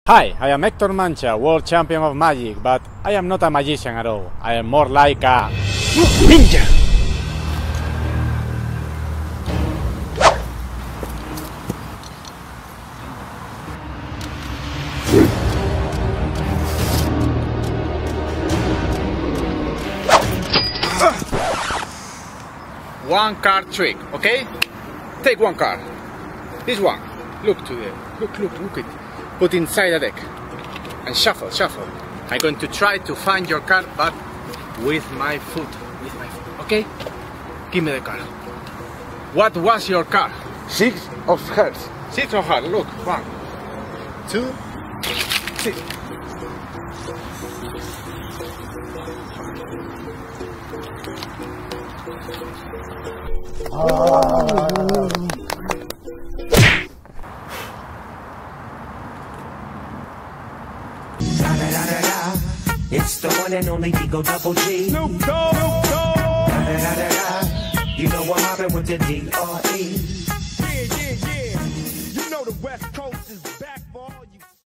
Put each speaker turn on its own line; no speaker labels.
Hi, I am Hector Mancha, World Champion of Magic, but I am not a magician at all. I am more like a ninja!
One card trick, okay? Take one card. This one. Look to the look it. Put inside the deck. And shuffle. I'm going to try to find your card, but with my foot. Okay? Give me the card. What was your card?
Six of hearts.
Six of hearts. Look. 1, 2, 6.
It's the one and only Digo Double G. Snoop Dogg. You know what happened with the D.R.E.